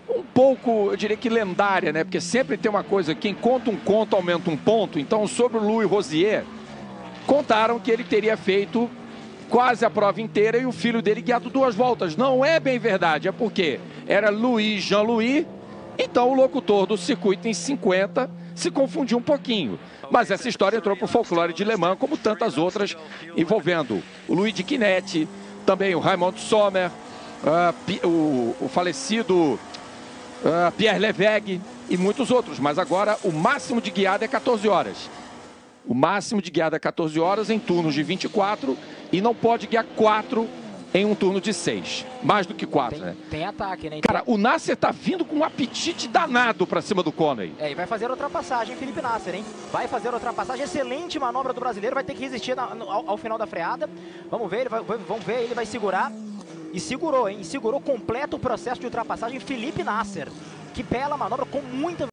um pouco, eu diria que lendária, né? Porque sempre tem uma coisa, quem conta um conto aumenta um ponto. Então, sobre o Louis Rosier, contaram que ele teria feito quase a prova inteira e o filho dele guiado 2 voltas. Não é bem verdade, é porque era Louis Jean-Louis, então o locutor do circuito em 50 se confundiu um pouquinho. Mas essa história entrou para o folclore de Le Mans, como tantas outras, envolvendo o Louis de Quinet, também o Raymond Sommer, o falecido Pierre Levegh e muitos outros. Mas agora o máximo de guiada é 14 horas. O máximo de guiada é 14 horas em turnos de 24 e não pode guiar 4 em um turno de 6. Mais do que 4, né? Tem ataque, né? Cara, o Nasser tá vindo com um apetite danado pra cima do Conway. E vai fazer ultrapassagem, Felipe Nasser, hein? Vai fazer ultrapassagem, excelente manobra do brasileiro, vai ter que resistir ao final da freada. Vamos ver, vamos ver, ele vai segurar. E segurou, hein? Segurou completo o processo de ultrapassagem, Felipe Nasser. Que bela manobra, com muita